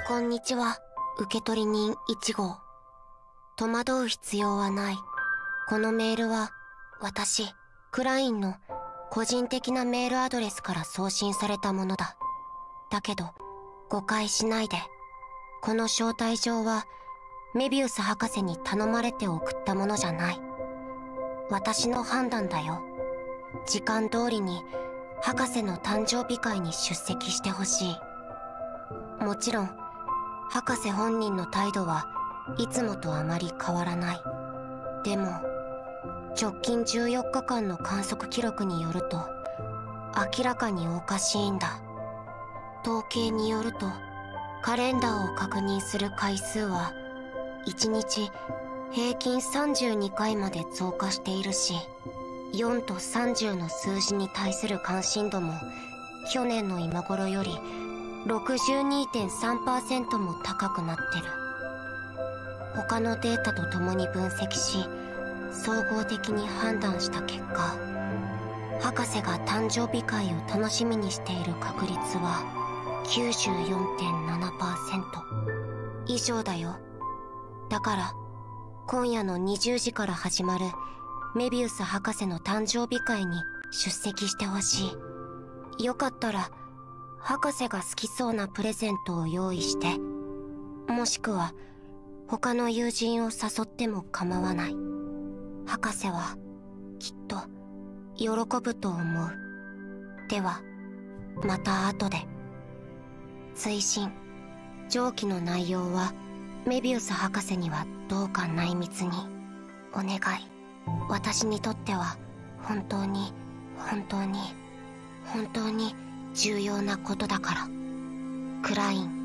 こんにちは、受取人1号。戸惑う必要はない。このメールは、私、クラインの個人的なメールアドレスから送信されたものだ。だけど、誤解しないで。この招待状は、メビウス博士に頼まれて送ったものじゃない。私の判断だよ。時間通りに、博士の誕生日会に出席してほしい。もちろん、博士本人の態度はいつもとあまり変わらない。でも、直近14日間の観測記録によると、明らかにおかしいんだ。統計によると、カレンダーを確認する回数は、1日平均32回まで増加しているし、4と30の数字に対する関心度も、去年の今頃より 62.3% も高くなってる。他のデータと共に分析し、総合的に判断した結果、博士が誕生日会を楽しみにしている確率は 94.7% 以上だよ。だから、今夜の20時から始まるメビウス博士の誕生日会に出席してほしい。よかったら、博士が好きそうなプレゼントを用意して、もしくは他の友人を誘っても構わない。博士はきっと喜ぶと思う。では、また後で。追伸、上記の内容はメビウス博士にはどうか内密にお願い。私にとっては本当に重要なことだから。クライン。